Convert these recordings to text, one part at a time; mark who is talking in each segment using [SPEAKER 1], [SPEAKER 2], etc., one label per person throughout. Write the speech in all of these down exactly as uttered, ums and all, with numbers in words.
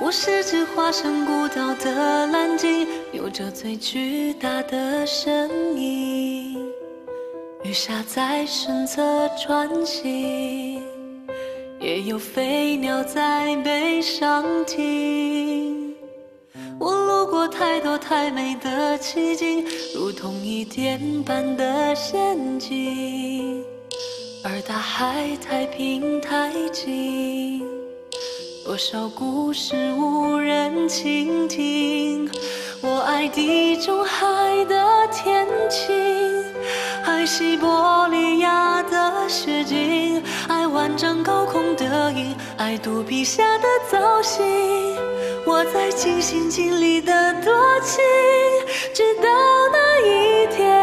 [SPEAKER 1] 我是只化身孤岛的蓝鲸，有着最巨大的身影。鱼虾在身侧穿行，也有飞鸟在背上停。我路过太多太美的奇景，如同一点般的陷阱，而大海太平太静，多少故事无人倾听。我爱地中海的天晴，爱西伯利亚的雪景，爱万丈高空的鹰，爱肚皮下的造型。我在尽心尽力的多情，直到那一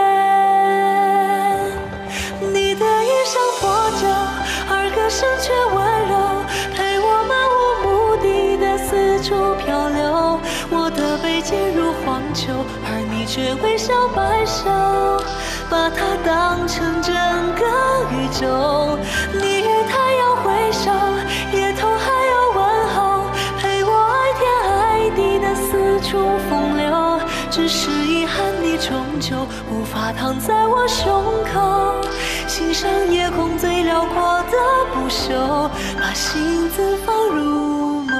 [SPEAKER 1] 天，你的衣裳破旧，而歌声却温柔，陪我漫无目的的四处漂流。我的背进入荒丘，而你却微笑摆手，把它当成整个宇宙。你与太阳挥手，夜头还有问候，陪我爱天爱地的四处风流。只是遗憾，你终究无法躺在我胸口，欣赏夜空最辽阔的不朽，把心字放入眸。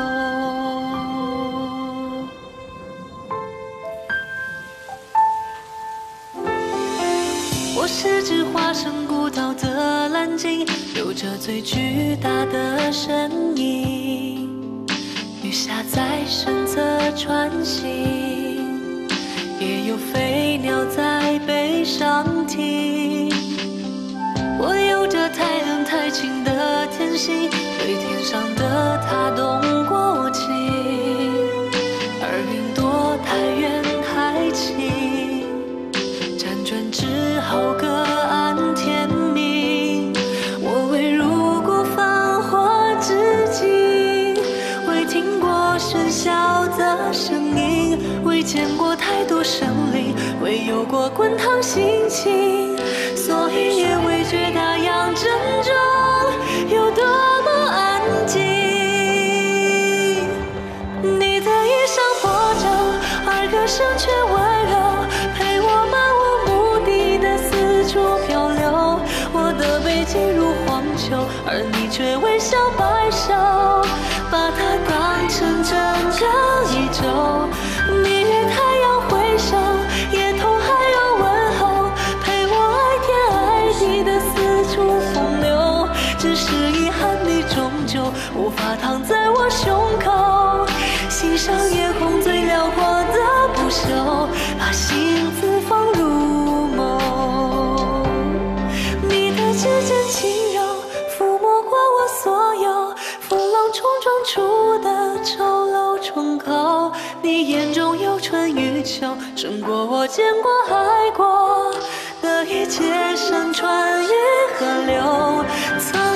[SPEAKER 1] 我是只化身孤岛的蓝鲸，有着最巨大的身影。鱼虾在身侧穿行，也有飞鸟在背上停。我有着太冷太清的天性，对天上的他动过情，而云朵太远太轻，辗转只好各安天命。我未入过繁华之境，未听过喧嚣的声音，未见过太多生灵，未有过滚烫心情，所以也未觉大洋正中有多么安静。你的衣裳破旧，而歌声却温柔，陪我漫无目的的四处漂流。我的背进入荒丘，而你却微笑摆手，把它当成整个宇宙。你与太阳挥手，夜头还有问候，陪我爱天爱地的四处风流。只是遗憾，你终究无法躺在我胸口，欣赏夜空最辽阔的不朽，把心字放入眸。你的指尖轻柔，抚摸过我所有风浪冲撞出的丑陋窗口。你眼中有春与秋，胜过我见过爱过的一切山川与河流。曾